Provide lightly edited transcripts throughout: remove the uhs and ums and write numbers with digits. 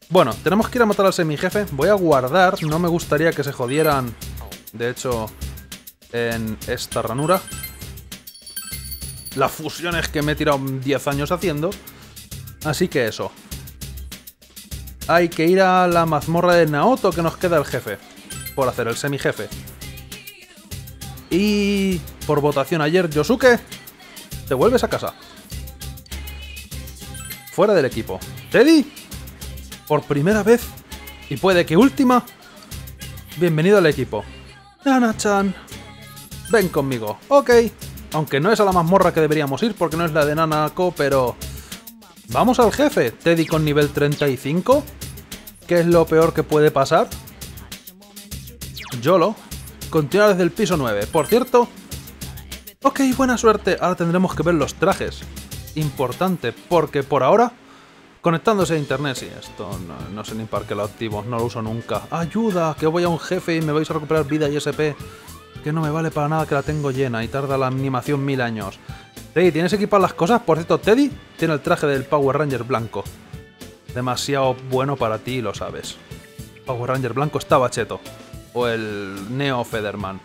Bueno, tenemos que ir a matar al semijefe. Voy a guardar. No me gustaría que se jodieran, de hecho, en esta ranura. Las fusiones que me he tirado 10 años haciendo. Así que eso. Hay que ir a la mazmorra de Naoto, que nos queda el jefe. Por hacer el semijefe. Y por votación ayer, Yosuke, te vuelves a casa. Fuera del equipo. Teddy, por primera vez, y puede que última, bienvenido al equipo. Nana-chan, ven conmigo. Ok, aunque no es a la mazmorra que deberíamos ir porque no es la de Nanako, pero... Vamos al jefe. Teddy con nivel 35. ¿Qué es lo peor que puede pasar? YOLO. Continúa desde el piso 9. Por cierto... Ok, buena suerte. Ahora tendremos que ver los trajes. Importante, porque por ahora... Conectándose a internet, sí, esto no sé ni para qué lo activo, no lo uso nunca. ¡Ayuda! Que voy a un jefe y me vais a recuperar vida y SP. Que no me vale para nada, que la tengo llena y tarda la animación 1000 años. Teddy, ¿tienes equipadas las cosas? Por cierto, Teddy tiene el traje del Power Ranger blanco. Demasiado bueno para ti, lo sabes. Power Ranger blanco estaba cheto. O el Neo Federman.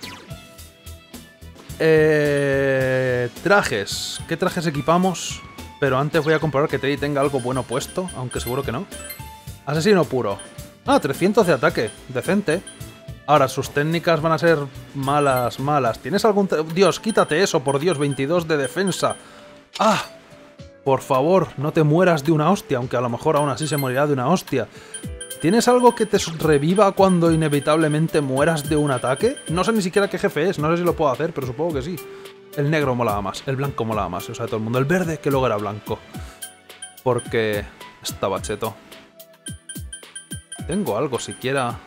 Trajes. ¿Qué trajes equipamos? Pero antes voy a comprobar que Teddy tenga algo bueno puesto, aunque seguro que no. Asesino puro. Ah, 300 de ataque. Decente. Ahora, sus técnicas van a ser malas, malas. ¿Tienes algún... Dios, quítate eso, por Dios, 22 de defensa. ¡Ah! Por favor, no te mueras de una hostia, aunque a lo mejor aún así se morirá de una hostia. ¿Tienes algo que te reviva cuando inevitablemente mueras de un ataque? No sé ni siquiera qué jefe es, no sé si lo puedo hacer, pero supongo que sí. El negro molaba más, el blanco molaba más, o sea, todo el mundo. El verde, que luego era blanco. Porque estaba cheto. Tengo algo siquiera...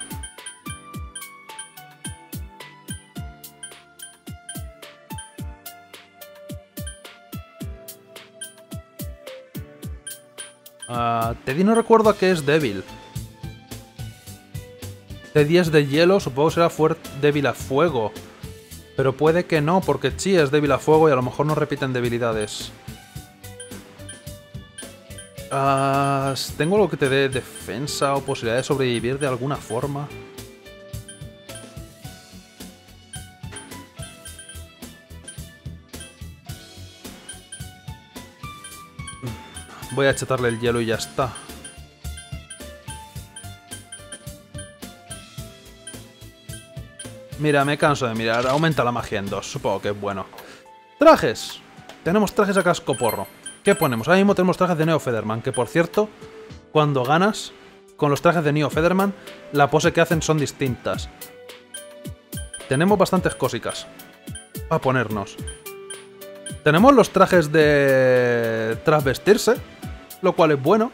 Teddy no recuerdo a qué es débil. Teddy es de hielo, supongo que será débil a fuego. Pero puede que no, porque Chi es débil a fuego y a lo mejor no repiten debilidades. ¿Tengo algo que te dé defensa o posibilidad de sobrevivir de alguna forma? Voy a achatarle el hielo y ya está. Mira, me canso de mirar. Aumenta la magia en 2. Supongo que es bueno. ¡Trajes! Tenemos trajes a cascoporro. ¿Qué ponemos? Ahora mismo tenemos trajes de Neo Federman. Que por cierto, cuando ganas con los trajes de Neo Federman, la pose que hacen son distintas. Tenemos bastantes cositas a ponernos. Tenemos los trajes de trasvestirse, lo cual es bueno.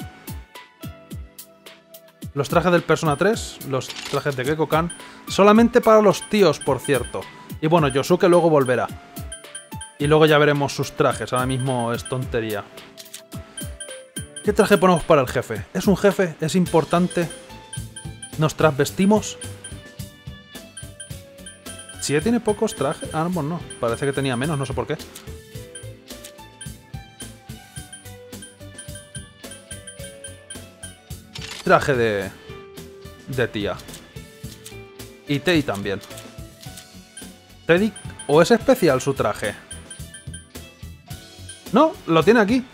Los trajes del Persona 3, los trajes de Gekko-kan, solamente para los tíos, por cierto. Y bueno, Yosuke luego volverá. Y luego ya veremos sus trajes, ahora mismo es tontería. ¿Qué traje ponemos para el jefe? ¿Es un jefe? ¿Es importante? ¿Nos trasvestimos? ¿Sí tiene pocos trajes? Ah, bueno, no, parece que tenía menos, no sé por qué. Traje de tía. Y Teddy también. Teddy, ¿o es especial su traje? No, lo tiene aquí.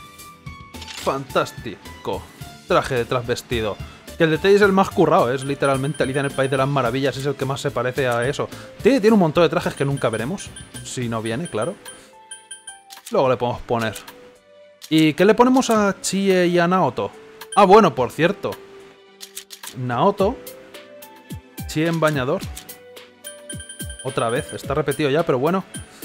Fantástico. Traje de trasvestido. Que el de Teddy es el más currado, es literalmente Alicia en el País de las Maravillas, es el que más se parece a eso. Teddy tiene un montón de trajes que nunca veremos. Si no viene, claro. Luego le podemos poner. ¿Y qué le ponemos a Chie y a Naoto? Ah, bueno, por cierto. Naoto. Chie en bañador. Otra vez, está repetido ya, pero bueno.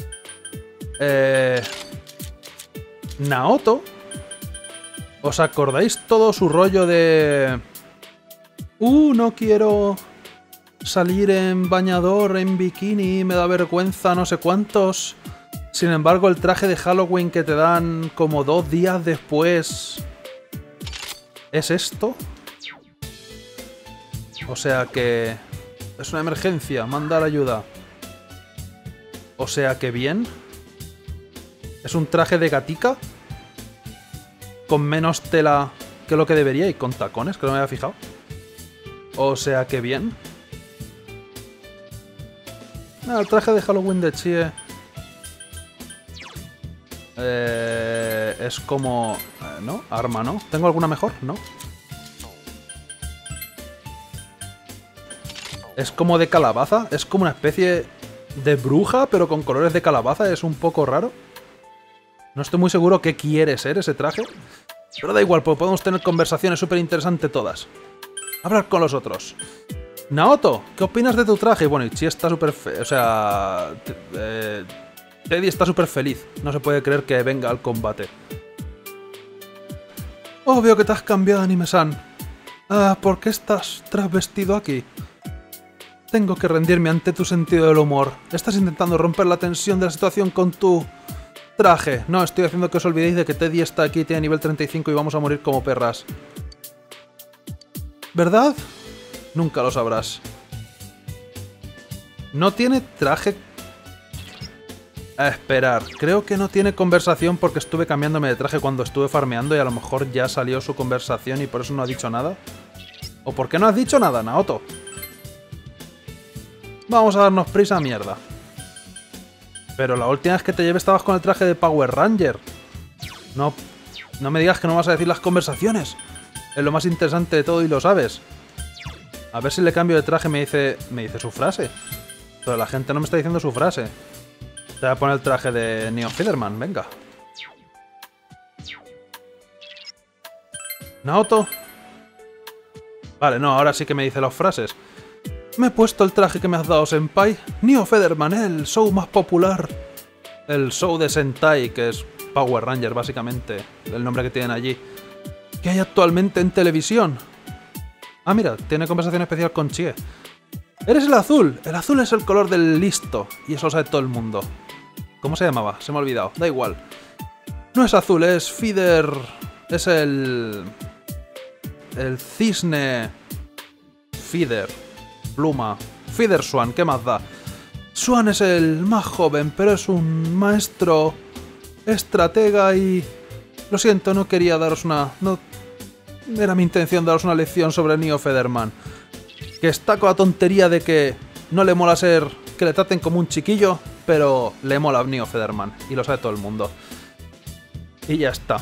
Naoto. ¿Os acordáis todo su rollo de... no quiero salir en bañador, en bikini, me da vergüenza, no sé cuántos. Sin embargo, el traje de Halloween que te dan como 2 días después... ¿Es esto? O sea que... Es una emergencia, mandar ayuda. O sea que bien. Es un traje de gatica. Con menos tela que es lo que debería, y con tacones, que no me había fijado. O sea que bien. El traje de Halloween de Chie es como... ¿no? Arma, ¿no? ¿Tengo alguna mejor? No. Es como de calabaza. Es como una especie de bruja, pero con colores de calabaza. Es un poco raro. No estoy muy seguro qué quiere ser ese traje. Pero da igual, porque podemos tener conversaciones súper interesantes todas. Hablar con los otros. Naoto, ¿qué opinas de tu traje? Bueno, y Chie está súper... O sea... Teddy está súper feliz. No se puede creer que venga al combate. Oh, veo que te has cambiado, Anime-san. ¿Por qué estás trasvestido aquí? Tengo que rendirme ante tu sentido del humor. Estás intentando romper la tensión de la situación con tu traje. No, estoy haciendo que os olvidéis de que Teddy está aquí, tiene nivel 35 y vamos a morir como perras. ¿Verdad? Nunca lo sabrás. No tiene traje... A esperar, creo que no tiene conversación porque estuve cambiándome de traje cuando estuve farmeando y a lo mejor ya salió su conversación y por eso no ha dicho nada. ¿O por qué no has dicho nada, Naoto? Vamos a darnos prisa, mierda. Pero la última vez que te llevé estabas con el traje de Power Ranger. No me digas que no vas a decir las conversaciones. Es lo más interesante de todo y lo sabes. A ver si le cambio de traje me dice su frase. Pero la gente no me está diciendo su frase. Te voy a poner el traje de Neo Federman, venga. Naoto. Vale, no, ahora sí que me dice las frases. Me he puesto el traje que me has dado, Senpai. Neo Federman, el show más popular. El show de Sentai, que es Power Ranger, básicamente. El nombre que tienen allí. ¿Qué hay actualmente en televisión? Ah, mira, tiene conversación especial con Chie. Eres el azul. El azul es el color del listo. Y eso lo sabe todo el mundo. ¿Cómo se llamaba? Se me ha olvidado. Da igual. No es azul, es Feeder... Es el cisne... Feeder. Pluma. Feeder Swan, ¿qué más da? Swan es el más joven, pero es un maestro... estratega y... Lo siento, no quería daros una... No era mi intención daros una lección sobre Neo Federman. Que está con la tontería de que no le mola ser... que le traten como un chiquillo, pero le mola a Neo Federman. Y lo sabe todo el mundo. Y ya está.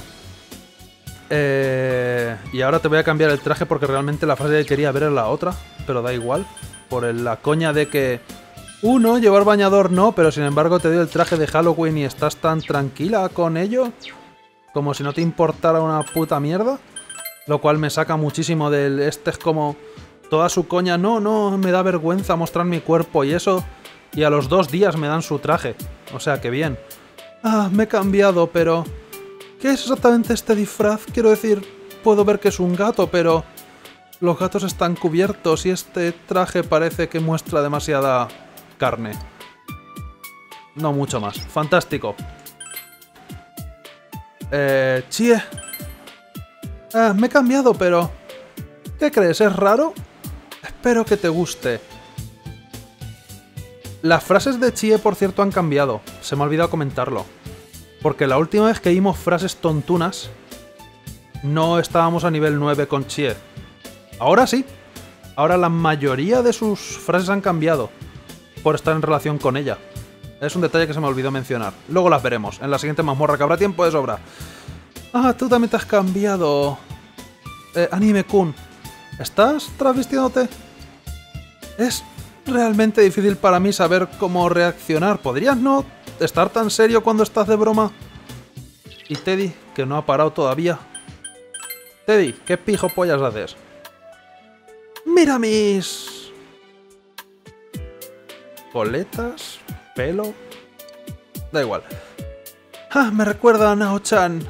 Y ahora te voy a cambiar el traje porque realmente la frase que quería ver era la otra. Pero da igual. Por la coña de que... no, llevar bañador no, pero sin embargo te doy el traje de Halloween y estás tan tranquila con ello. Como si no te importara una puta mierda. Lo cual me saca muchísimo del... Este es como... Toda su coña, no, me da vergüenza mostrar mi cuerpo y eso. Y a los 2 días me dan su traje. O sea, que bien. Me he cambiado, pero... ¿Qué es exactamente este disfraz? Quiero decir, puedo ver que es un gato, pero... Los gatos están cubiertos y este traje parece que muestra demasiada carne. No mucho más. Fantástico. Chie. Me he cambiado, pero... ¿Qué crees? ¿Es raro? Espero que te guste. Las frases de Chie, por cierto, han cambiado. Se me ha olvidado comentarlo. Porque la última vez que vimos frases tontunas, no estábamos a nivel 9 con Chie. Ahora sí. Ahora la mayoría de sus frases han cambiado. Por estar en relación con ella. Es un detalle que se me olvidó mencionar. Luego las veremos. En la siguiente mazmorra, que habrá tiempo de sobra. Tú también te has cambiado. Anime-kun. ¿Estás travestiéndote? Es realmente difícil para mí saber cómo reaccionar. ¿Podrías no estar tan serio cuando estás de broma? Y Teddy, que no ha parado todavía. Teddy, ¿qué pijo pollas haces? ¡Mira mis... coletas? ¿Pelo? Da igual. Me recuerda a Nao-chan.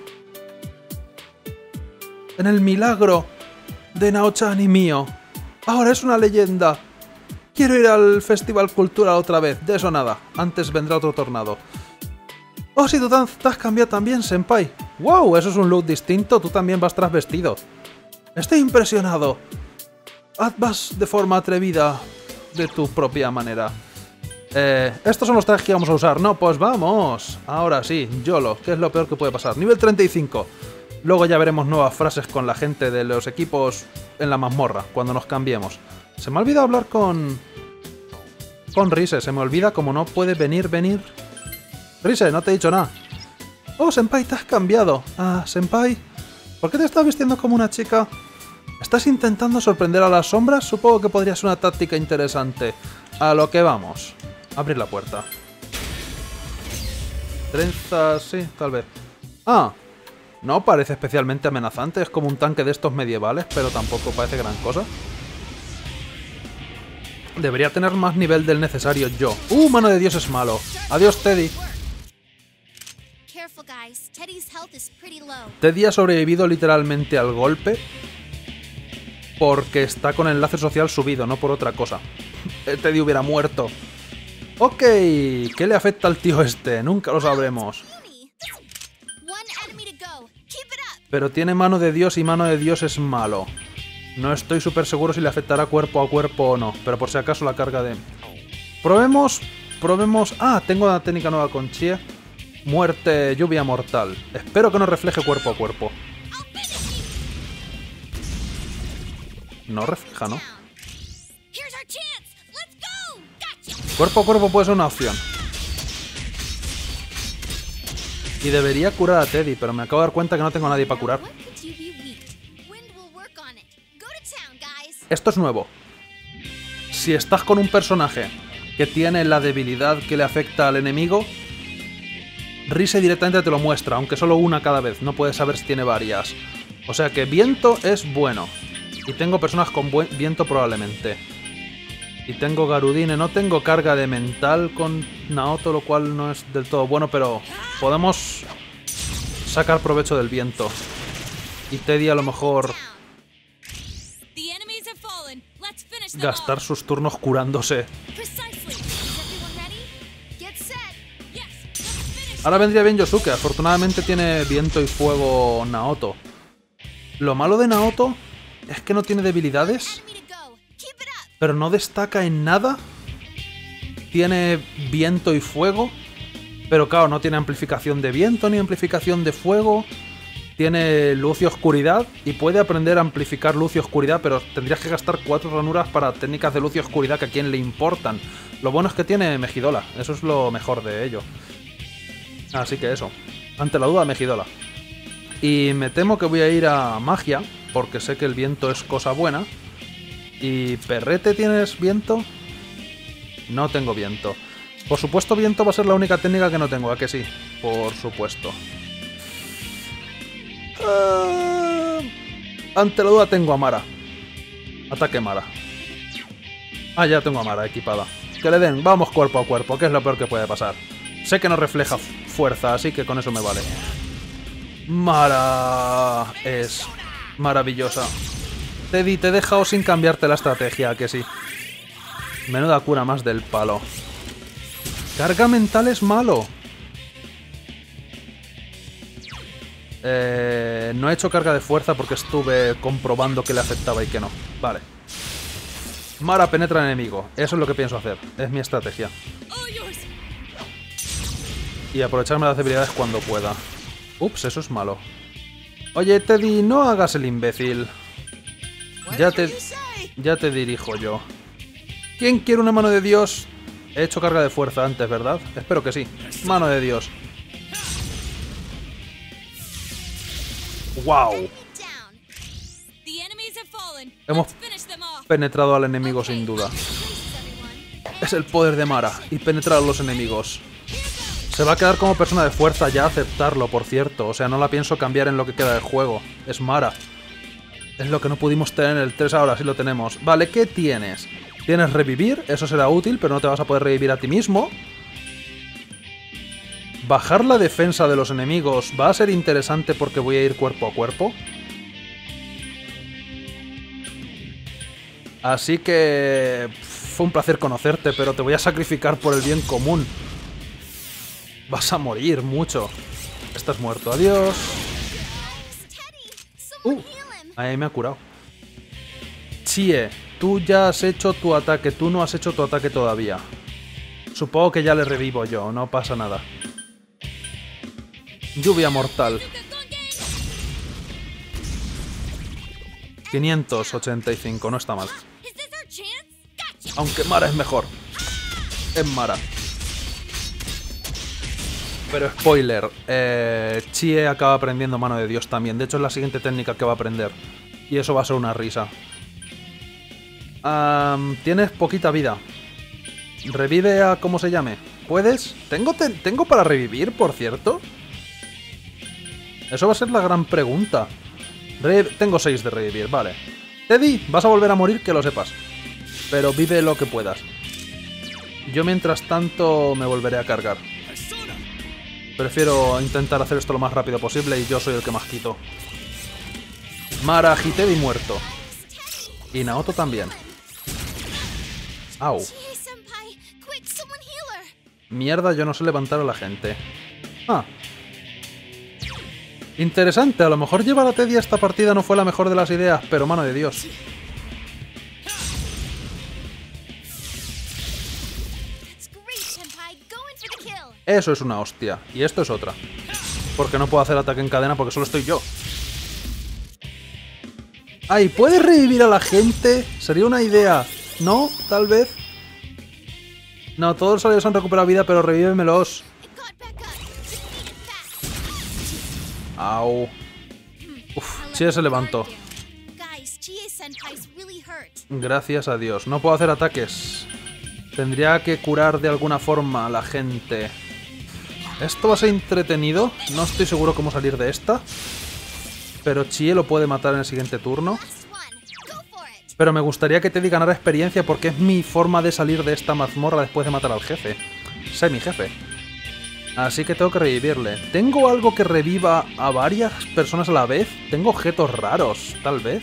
En el milagro de Nao-chan y mío. Ahora es una leyenda. Quiero ir al Festival Cultural otra vez. De eso nada. Antes vendrá otro tornado. Oh, si tú te has cambiado también, senpai. ¡Wow! Eso es un look distinto. Tú también vas trasvestido. Estoy impresionado. Vas de forma atrevida. De tu propia manera. Estos son los trajes que vamos a usar. No, pues vamos. Ahora sí, YOLO. ¿Qué es lo peor que puede pasar? Nivel 35. Luego ya veremos nuevas frases con la gente de los equipos en la mazmorra, cuando nos cambiemos. Se me ha olvidado hablar con Rise, se me olvida como no puede venir. Rise, no te he dicho nada. Oh, Senpai, te has cambiado. Ah, Senpai, ¿por qué te estás vistiendo como una chica? ¿Estás intentando sorprender a las sombras? Supongo que podría ser una táctica interesante. A lo que vamos. Abrir la puerta. Trenzas, sí, tal vez. Ah, no parece especialmente amenazante. Es como un tanque de estos medievales, pero tampoco parece gran cosa. Debería tener más nivel del necesario yo. Mano de Dios es malo. Adiós, Teddy. Teddy ha sobrevivido literalmente al golpe porque está con el enlace social subido, no por otra cosa. Teddy hubiera muerto. Ok, ¿qué le afecta al tío este? Nunca lo sabremos. Pero tiene mano de Dios y mano de Dios es malo. No estoy súper seguro si le afectará cuerpo a cuerpo o no, pero por si acaso la carga de... Probemos... Ah, tengo una técnica nueva con Chie. Muerte, lluvia mortal. Espero que no refleje cuerpo a cuerpo. No refleja, ¿no? Cuerpo a cuerpo puede ser una opción. Y debería curar a Teddy, pero me acabo de dar cuenta que no tengo a nadie para curar. Esto es nuevo. Si estás con un personaje que tiene la debilidad que le afecta al enemigo, Rise directamente te lo muestra, aunque solo una cada vez. No puedes saber si tiene varias. O sea que viento es bueno. Y tengo personas con buen viento probablemente. Y tengo Garudine. No tengo carga de mental con Naoto, lo cual no es del todo bueno, pero podemos sacar provecho del viento. Y Teddy a lo mejor gastar sus turnos curándose. Ahora vendría bien Yosuke. Afortunadamente tiene viento y fuego Naoto. Lo malo de Naoto es que no tiene debilidades, pero no destaca en nada. Tiene viento y fuego, pero claro, no tiene amplificación de viento ni amplificación de fuego. Tiene luz y oscuridad y puede aprender a amplificar luz y oscuridad, pero tendrías que gastar 4 ranuras para técnicas de luz y oscuridad que a quien le importan. Lo bueno es que tiene Megidola, eso es lo mejor de ello. Así que eso, ante la duda Megidola. Y me temo que voy a ir a magia, porque sé que el viento es cosa buena. ¿Y Perrete tienes viento? No tengo viento. Por supuesto viento va a ser la única técnica que no tengo, ¿a que sí? Por supuesto. Ante la duda tengo a Mara. Ataque Mara. Ah, ya tengo a Mara equipada. Que le den, vamos cuerpo a cuerpo, que es lo peor que puede pasar. Sé que no refleja fuerza, así que con eso me vale. Mara es maravillosa. Teddy, te he dejado sin cambiarte la estrategia, ¿a que sí? Menuda cura más del palo. Carga mental es malo. No he hecho carga de fuerza porque estuve comprobando que le afectaba y que no. Vale. Mara penetra al enemigo. Eso es lo que pienso hacer. Es mi estrategia. Y aprovecharme las debilidades cuando pueda. Ups, eso es malo. Oye, Teddy, no hagas el imbécil. Ya te dirijo yo. ¿Quién quiere una mano de Dios? He hecho carga de fuerza antes, ¿verdad? Espero que sí. Mano de Dios. ¡Wow! Hemos penetrado al enemigo sin duda. Es el poder de Mara y penetrar a los enemigos. Se va a quedar como persona de fuerza ya aceptarlo, por cierto. O sea, no la pienso cambiar en lo que queda del juego. Es Mara. Es lo que no pudimos tener en el 3, ahora sí lo tenemos. Vale, ¿qué tienes? Tienes revivir, eso será útil, pero no te vas a poder revivir a ti mismo. Bajar la defensa de los enemigos va a ser interesante porque voy a ir cuerpo a cuerpo. Así que... fue un placer conocerte, pero te voy a sacrificar por el bien común. Vas a morir mucho. Estás muerto, adiós. Ahí me ha curado. Chie, tú ya has hecho tu ataque, tú no has hecho tu ataque todavía. Supongo que ya le revivo yo, no pasa nada. Lluvia mortal. 585, no está mal. Aunque Mara es mejor. Es Mara. Pero spoiler, Chie acaba aprendiendo Mano de Dios también. De hecho es la siguiente técnica que va a aprender. Y eso va a ser una risa. Tienes poquita vida. Revive a como se llame. ¿Puedes? ¿Tengo para revivir, por cierto? Eso va a ser la gran pregunta. Tengo 6 de revivir, vale. Teddy, vas a volver a morir, que lo sepas. Pero vive lo que puedas. Yo mientras tanto me volveré a cargar. Prefiero intentar hacer esto lo más rápido posible y yo soy el que más quito. Mara y Teddy muerto. Y Naoto también. Au. Mierda, yo no sé levantar a la gente. Ah. Interesante, a lo mejor llevar a Teddy a esta partida no fue la mejor de las ideas, pero mano de Dios. Eso es una hostia. Y esto es otra. Porque no puedo hacer ataque en cadena porque solo estoy yo. ¡Ay! ¿Puedes revivir a la gente? Sería una idea. ¿No? Tal vez. No, todos los aliados han recuperado vida, pero revívemelos. Au. Uf, Chie se levantó. Gracias a Dios. No puedo hacer ataques. Tendría que curar de alguna forma a la gente. Esto va a ser entretenido. No estoy seguro cómo salir de esta. Pero Chie lo puede matar en el siguiente turno. Pero me gustaría que Teddy ganara experiencia porque es mi forma de salir de esta mazmorra después de matar al jefe. Semi-jefe. Así que tengo que revivirle. ¿Tengo algo que reviva a varias personas a la vez? ¿Tengo objetos raros, tal vez?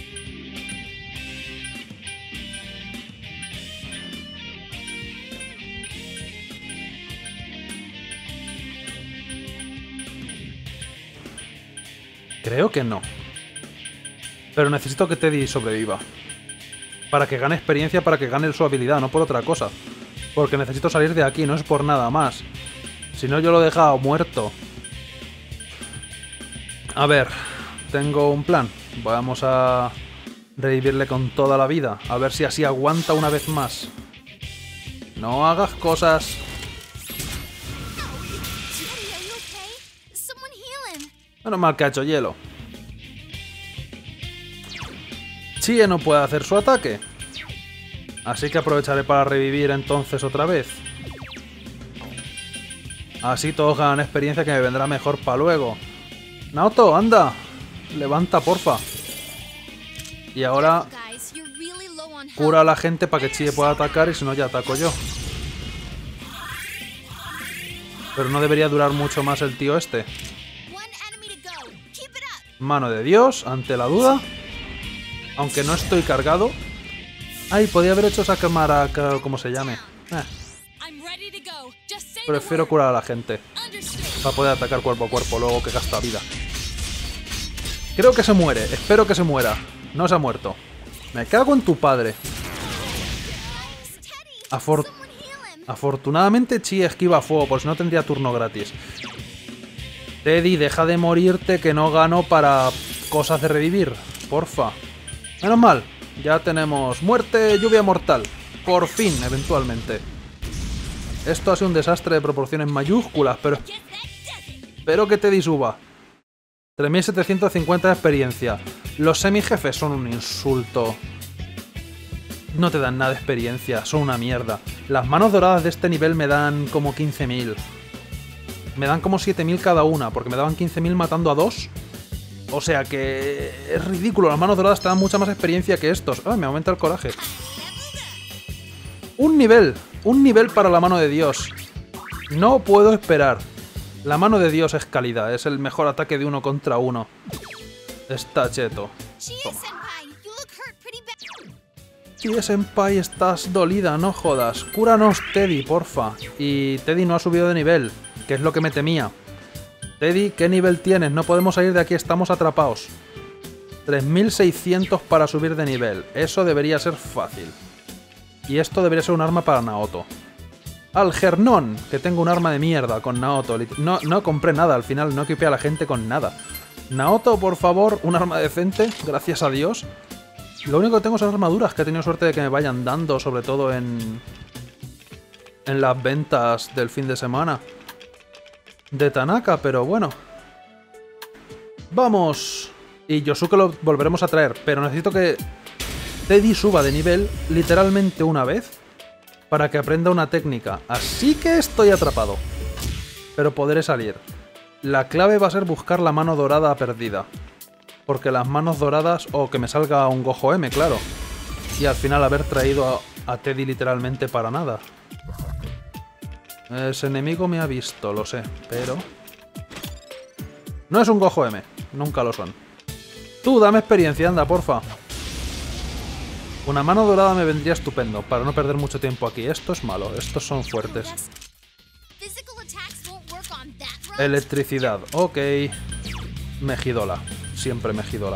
Creo que no. Pero necesito que Teddy sobreviva. Para que gane experiencia, para que gane su habilidad, no por otra cosa. Porque necesito salir de aquí, no es por nada más. Si no, yo lo he dejado muerto. A ver, tengo un plan. Vamos a revivirle con toda la vida. A ver si así aguanta una vez más. No hagas cosas. Menos mal que ha hecho hielo. Chie no puede hacer su ataque. Así que aprovecharé para revivir entonces otra vez. Así todos ganan experiencia que me vendrá mejor para luego. Naoto, anda. Levanta, porfa. Y ahora cura a la gente para que Chie pueda atacar y si no ya ataco yo. Pero no debería durar mucho más el tío este. Mano de Dios, ante la duda. Aunque no estoy cargado. Ay, podía haber hecho esa cámara, como se llame. Prefiero curar a la gente. Para poder atacar cuerpo a cuerpo luego que gasta vida. Creo que se muere, espero que se muera. No se ha muerto. Me cago en tu padre. Afortunadamente Chie esquiva fuego, por si no tendría turno gratis. Teddy, deja de morirte que no gano para cosas de revivir. Porfa. Menos mal. Ya tenemos muerte, lluvia mortal. Por fin, eventualmente. Esto ha sido un desastre de proporciones mayúsculas, pero espero que Teddy suba. 3750 de experiencia. Los semijefes son un insulto. No te dan nada de experiencia, son una mierda. Las manos doradas de este nivel me dan como 15.000. Me dan como 7.000 cada una, porque me daban 15.000 matando a 2. O sea que es ridículo, las manos doradas te dan mucha más experiencia que estos. Ah, me aumenta el coraje. Un nivel para la mano de Dios. No puedo esperar. La mano de Dios es calidad, es el mejor ataque de 1 contra 1. Está cheto. Chie senpai, estás dolida, no jodas. Cúranos, Teddy, porfa. Y Teddy no ha subido de nivel, que es lo que me temía. Teddy, ¿qué nivel tienes? No podemos salir de aquí, estamos atrapados. 3600 para subir de nivel. Eso debería ser fácil. Y esto debería ser un arma para Naoto. Algernon, que tengo un arma de mierda con Naoto. No compré nada, al final no equipé a la gente con nada. Naoto, por favor, un arma decente, gracias a Dios. Lo único que tengo son armaduras, que he tenido suerte de que me vayan dando, sobre todo en las ventas del fin de semana de Tanaka, pero bueno. ¡Vamos! Y Yosuke lo volveremos a traer, pero necesito que Teddy suba de nivel literalmente una vez para que aprenda una técnica. Así que estoy atrapado. Pero podré salir. La clave va a ser buscar la mano dorada perdida. Porque las manos doradas... O que me salga un Gojo M, claro. Y al final haber traído a Teddy literalmente para nada. Ese enemigo me ha visto, lo sé, pero... No es un Gojo M. Nunca lo son. Tú, dame experiencia, anda, porfa. Una mano dorada me vendría estupendo, para no perder mucho tiempo aquí. Esto es malo, estos son fuertes. Electricidad, ok. Mejidola, siempre Mejidola.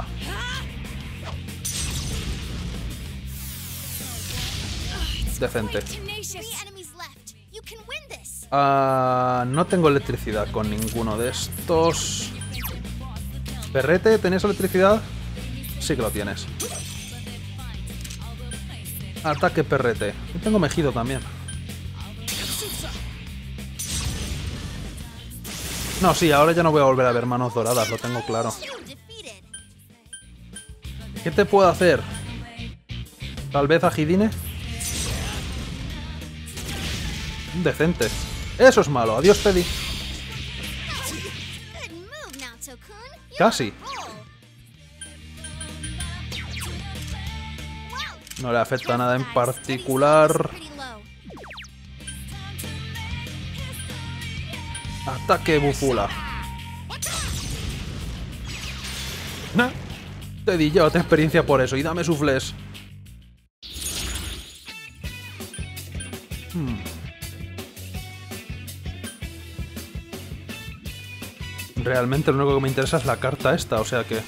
Decente. No tengo electricidad con ninguno de estos. Perrete, ¿tenías electricidad? Sí que lo tienes. Ataque perrete. Y tengo Mejido también. No, sí, ahora ya no voy a volver a ver manos doradas, lo tengo claro. ¿Qué te puedo hacer? ¿Tal vez a Hidine? Decente. Eso es malo. Adiós, Teddy. Casi. No le afecta nada en particular. Ataque bufula. Nah. Teddy, llévate experiencia por eso y dame su flash. Realmente lo único que me interesa es la carta esta, o sea que...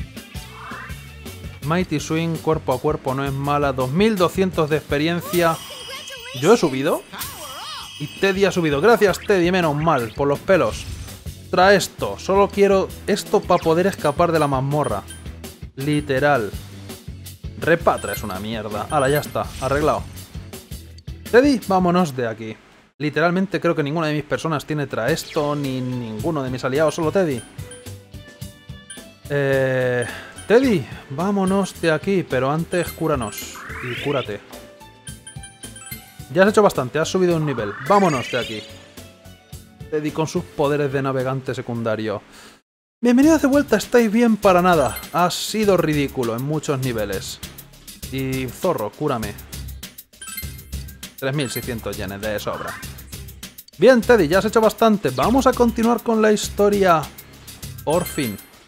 Mighty Swing, cuerpo a cuerpo, no es mala. 2200 de experiencia. ¿Yo he subido? Y Teddy ha subido. Gracias, Teddy, menos mal, por los pelos. Trae esto. Solo quiero esto para poder escapar de la mazmorra. Literal. Repatra es una mierda. Ahora ya está, arreglado. Teddy, vámonos de aquí. Literalmente creo que ninguna de mis personas tiene trae esto, ni ninguno de mis aliados, solo Teddy. Teddy, vámonos de aquí, pero antes cúranos. Y cúrate. Ya has hecho bastante, has subido un nivel. Vámonos de aquí. Teddy con sus poderes de navegante secundario. Bienvenidos de vuelta, estáis bien para nada. Ha sido ridículo en muchos niveles. Y zorro, cúrame. 3600 yenes de sobra. Bien, Teddy, ya has hecho bastante. Vamos a continuar con la historia. Por fin.